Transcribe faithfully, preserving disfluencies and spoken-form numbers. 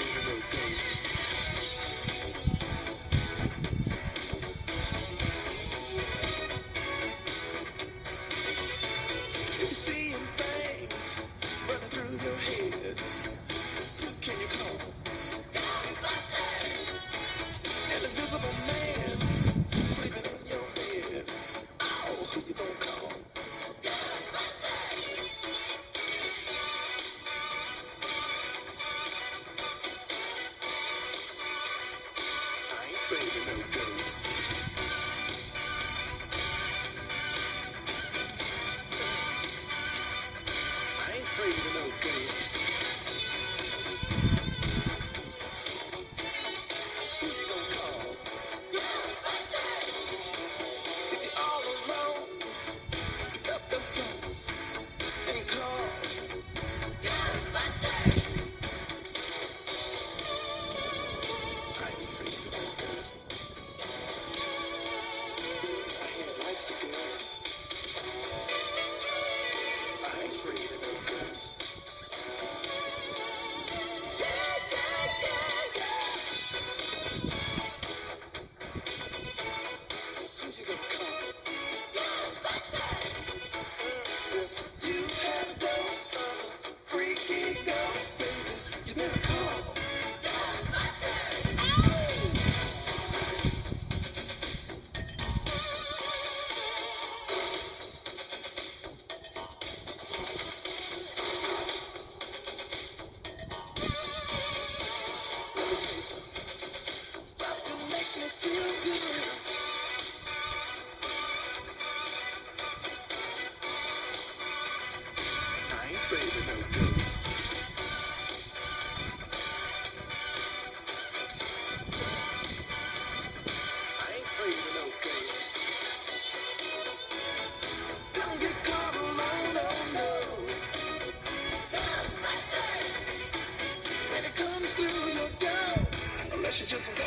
afraid of no ghosts. If you're seeing things running through your head, who can you call? Ghostbusters! An invisible man sleeping in your bed. Oh, who you gonna call? Ghostbusters! I ain't afraid of no ghosts. I ain't afraid of no ghosts. Who you gonna call? Ghostbusters! If you're all alone, pick up the phone and call Ghostbusters! I ain't afraid of no ghosts. My head likes the ghosts. I ain't afraid of no ghosts. Yeah, yeah, yeah, yeah. Who you gonna call? Ghostbusters! If you have a dose of a freaky ghost, baby, you better call Ghostbusters! Let me tell you something. Laughter makes me feel good. I ain't afraid of no ghosts. I ain't afraid of no ghosts. Don't get caught alone, oh no. Ghostbusters! When it comes through your door, unless you're just